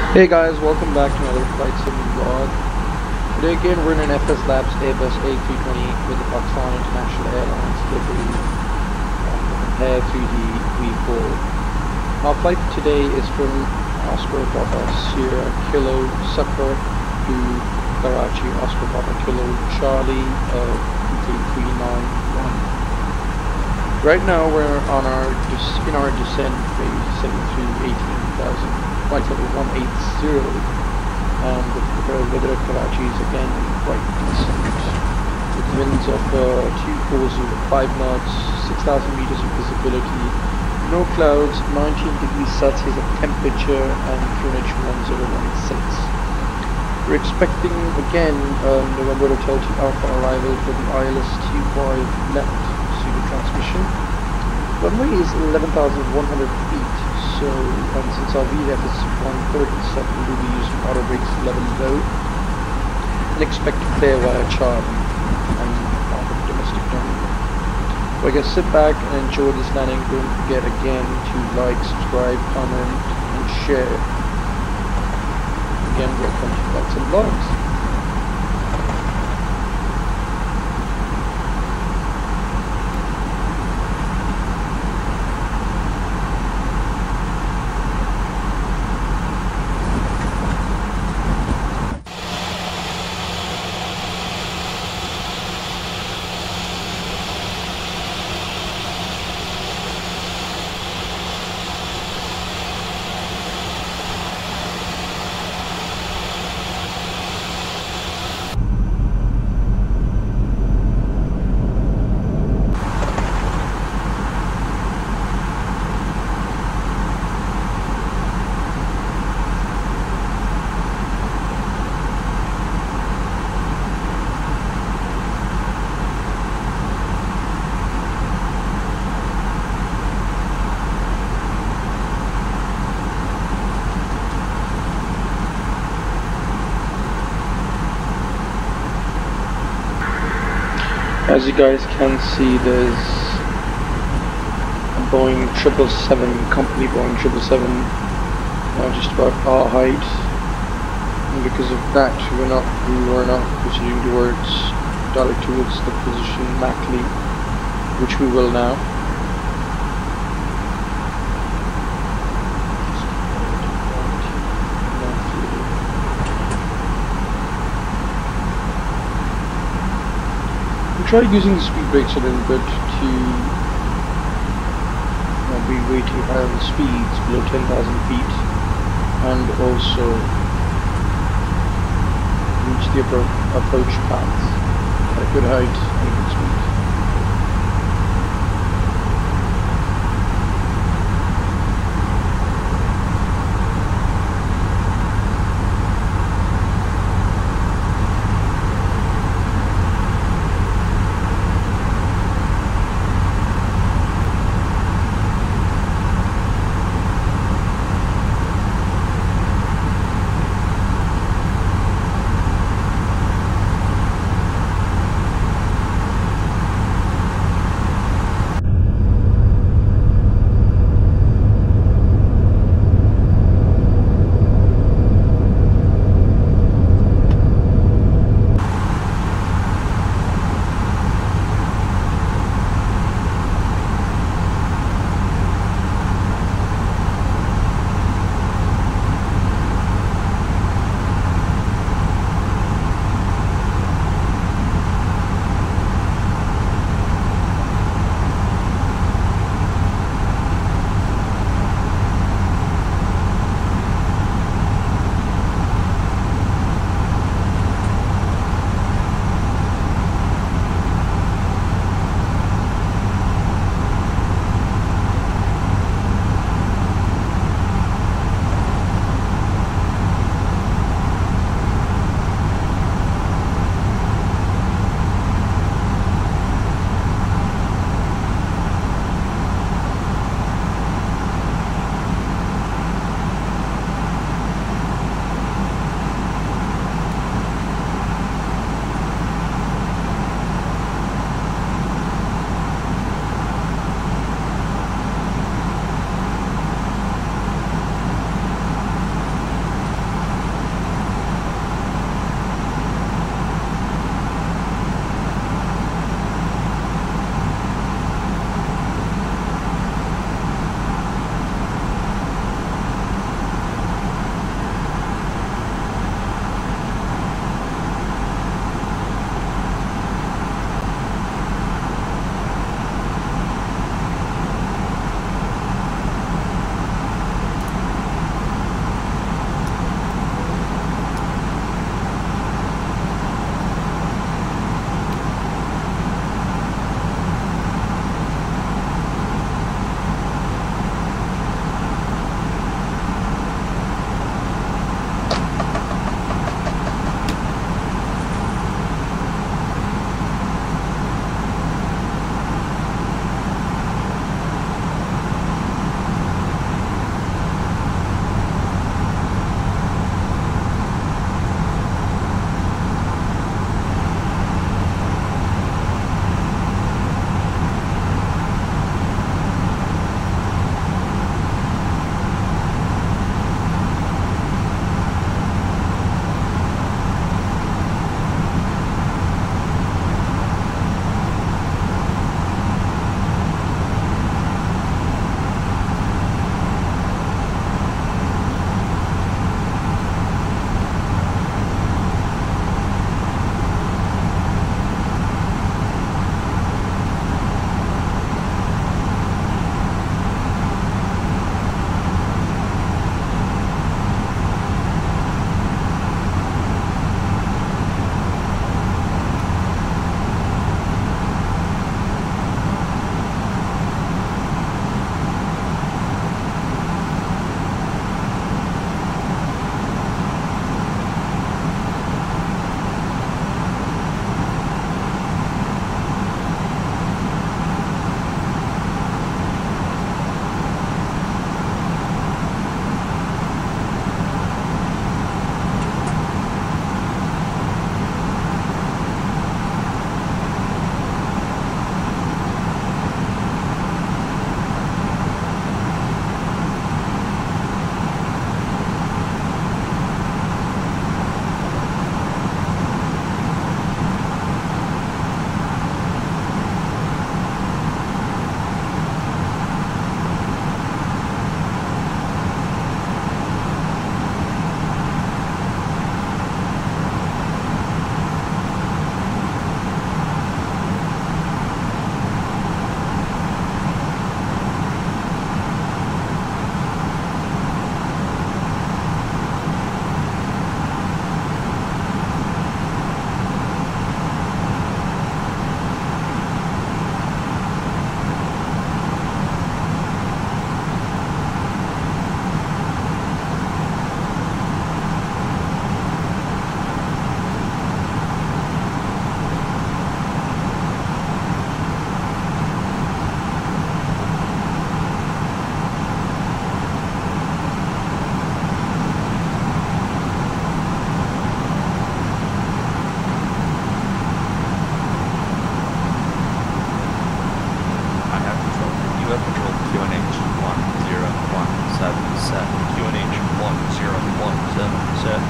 Hey guys, welcome back to another Flight Sim vlog. Today again we're in an FS Labs Airbus A320 with the Pakistan International Airlines delivery Air 3D V4. Our flight today is from Oscar Papa Sierra Kilo Sucker to Karachi Oscar Papa Kilo Charlie 391. Right now we're on in our descent phase, setting through 18,000. Flight level 180, and the weather at Karachi is again quite decent, with winds of 240 5 knots, 6,000 meters of visibility, no clouds, 19 degrees Celsius of temperature, and QNH 1016. We're expecting again November Hotel to Alpha arrival for the ILS 25 left pseudo transmission. Runway is 11,100 feet. So, since our VDEF is 137, we'll be using auto brakes level low and expect to clear via Charlie and on the domestic runway. So I guess sit back and enjoy this landing. Don't forget again to like, subscribe, comment, and share. Again, welcome to Flight Sim Vlogs. As you guys can see, there's a Boeing 777, company Boeing 777, just about our height, and because of that we were not proceeding towards the position Mackley, which we will now. Try using the speed brakes a little bit to be way too high on the speeds below 10,000 feet, and also reach the approach paths at a good height and good speed.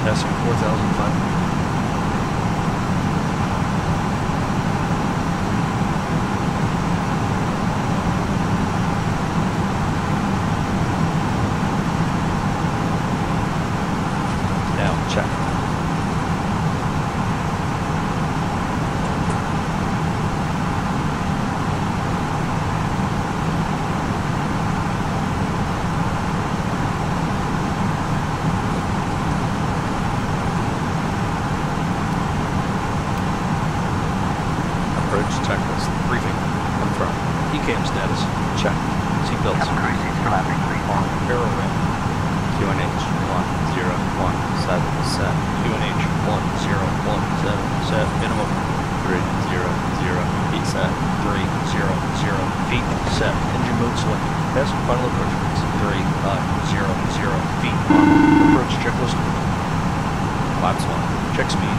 Passing 4,500. Checklist. Briefing. Confirm. ECAM status. Check. Seatbelts. Barrel rim. QNH 1017 set. QNH 1017 set. Minimum 300 feet set. 300 feet set. Engine mode selected. Pass final approach rates. 300 feet. Approach checklist. Flaps 1. Check speed.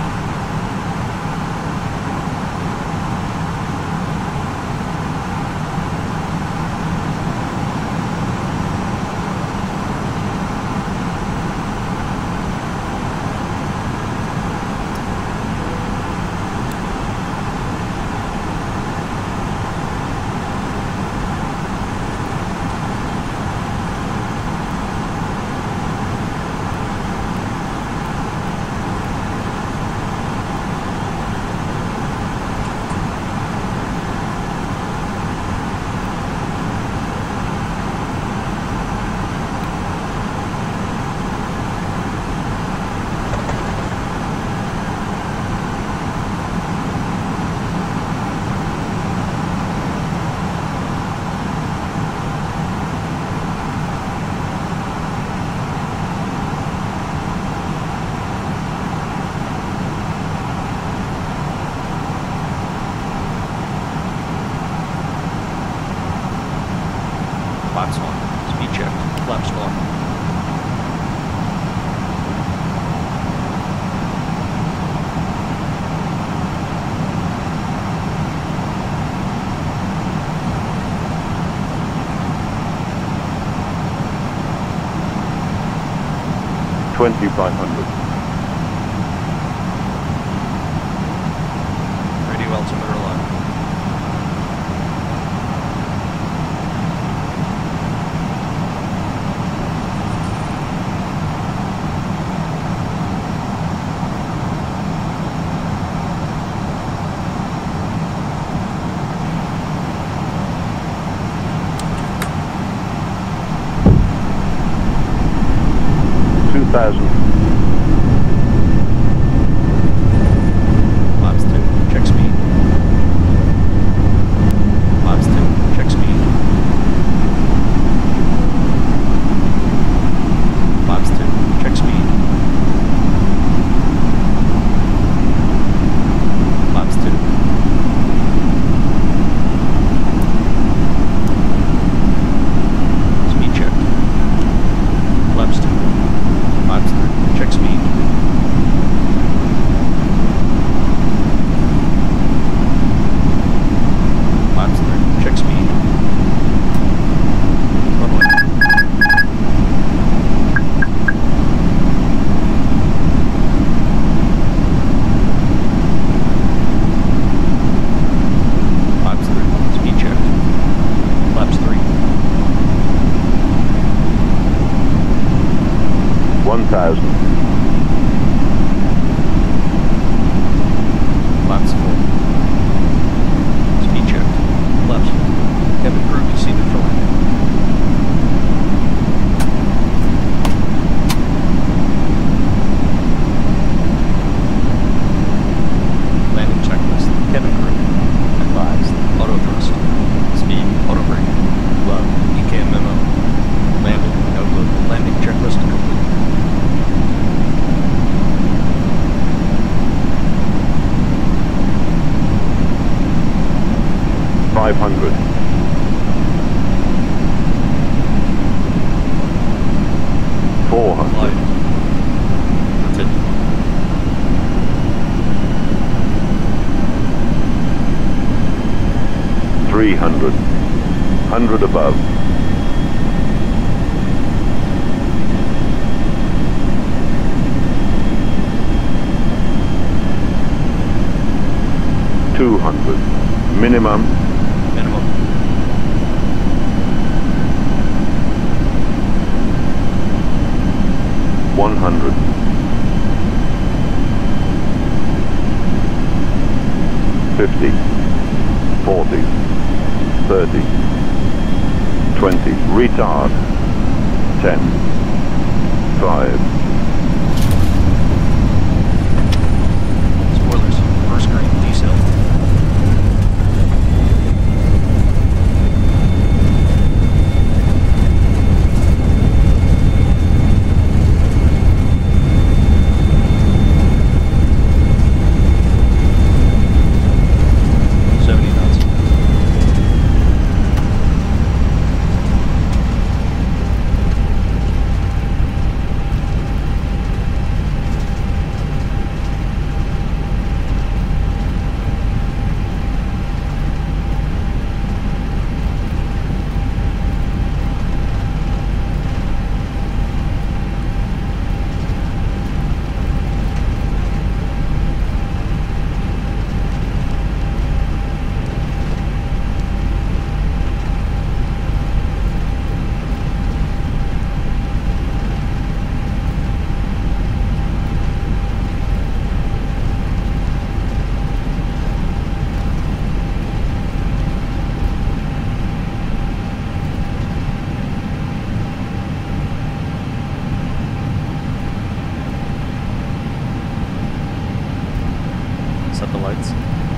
Flaps 1. Speed check. Flaps 1. Radio altimeter line. Flaps 2, check speed. Flaps 2, check speed. Flaps 2, check speed. Flaps 2. Speed check. Flaps 2. Flaps 3, check speed. Flaps 3, check speed. Runway. Flaps 3, speed check. Flaps 3. 1,000. Flaps 4. Speed check. Flaps 4. Cabin crew seated for landing. Landing checklist. Cabin crew. Advised. Auto thrust. Speed. Auto brake. Low. ECAM memo. Landing. No load. Landing checklist complete. $500. 400. Light. Continue. 300. 100 above. 400. Minimum. Minimum. $100. 50, 40, 30, 20, retard, 10, 5. Spoilers. First green, decel. Set the lights.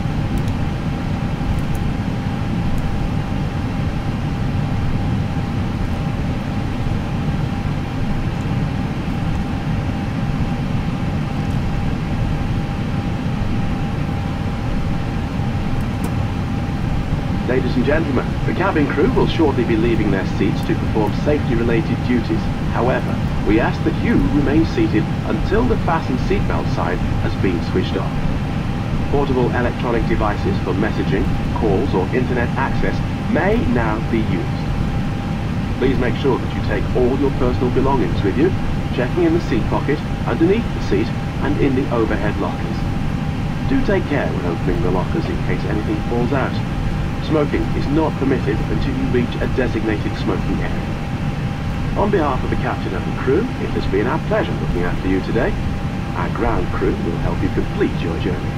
Ladies and gentlemen, the cabin crew will shortly be leaving their seats to perform safety-related duties. However, we ask that you remain seated until the fasten seatbelt sign has been switched off. Portable electronic devices for messaging, calls or internet access may now be used. Please make sure that you take all your personal belongings with you, checking in the seat pocket, underneath the seat and in the overhead lockers. Do take care when opening the lockers in case anything falls out. Smoking is not permitted until you reach a designated smoking area. On behalf of the captain and the crew, it has been our pleasure looking after you today. Our ground crew will help you complete your journey.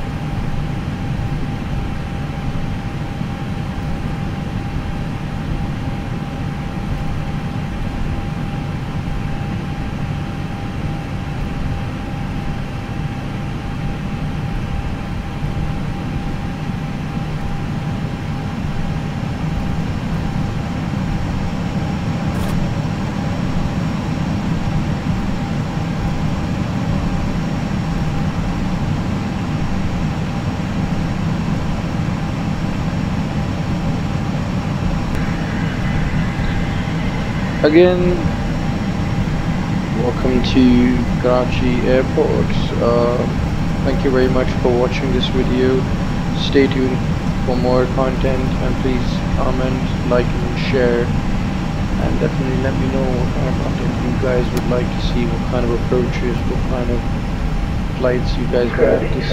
Again, welcome to Karachi Airport. Thank you very much for watching this video. Stay tuned for more content, and please comment, like and share, and definitely let me know what kind of content you guys would like to see, what kind of approaches, what kind of flights you guys would like to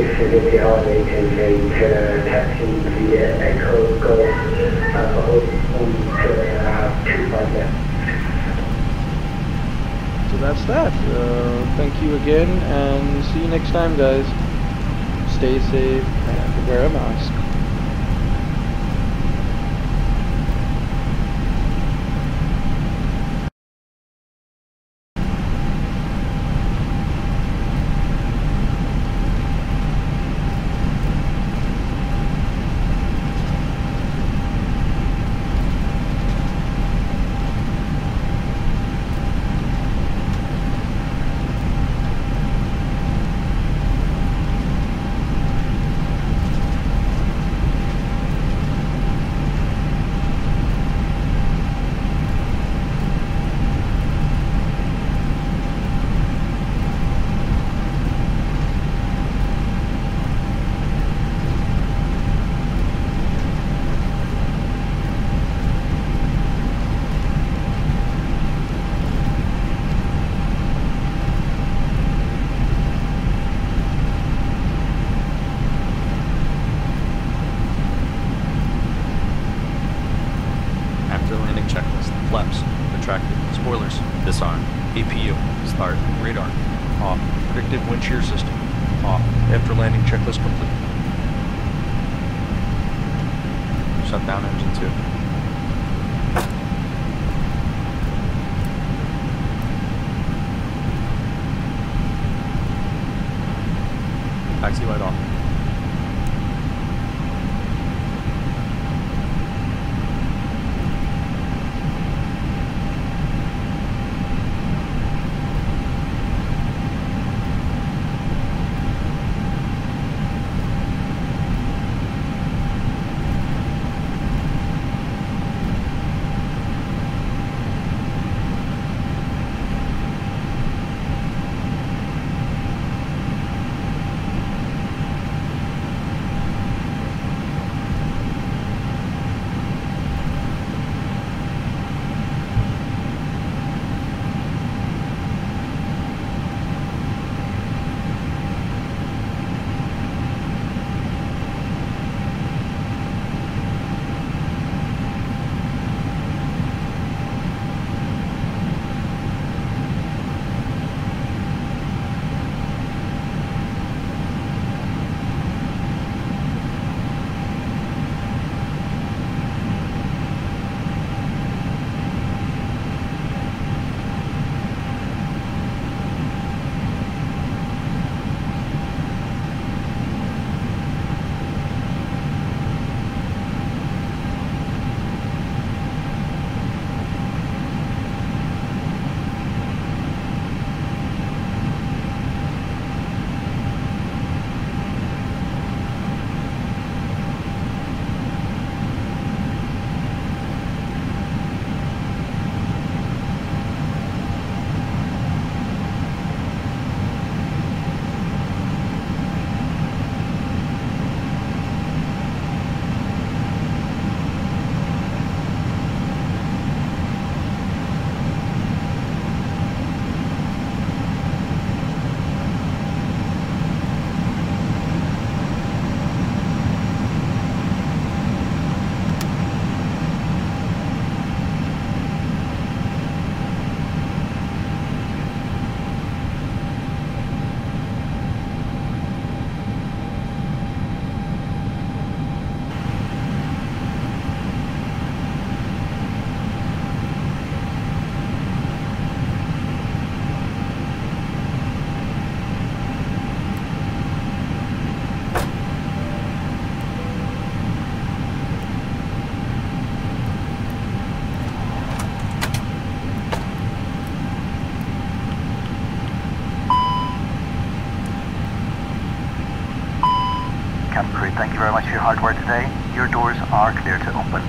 see. So that's that. Thank you again, and see you next time, guys. Stay safe and wear a mask. Spoilers, disarm. APU, start. Radar, off. Predicted wind shear system, off. After landing checklist complete. Shut down engine 2. Taxi light off. Cabin crew, thank you very much for your hard work today. Your doors are clear to open.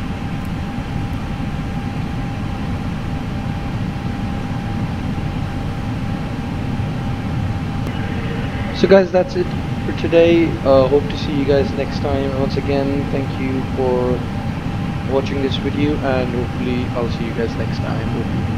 So guys, that's it for today. Hope to see you guys next time. Once again, thank you for watching this video, and hopefully I'll see you guys next time.